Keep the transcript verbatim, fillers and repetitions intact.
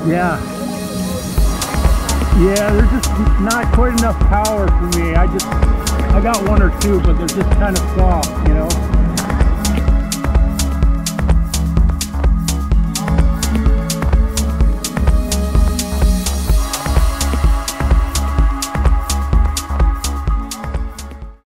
Yeah. Yeah, there's just not quite enough power for me. I just, I got one or two, but they're just kind of soft, you know?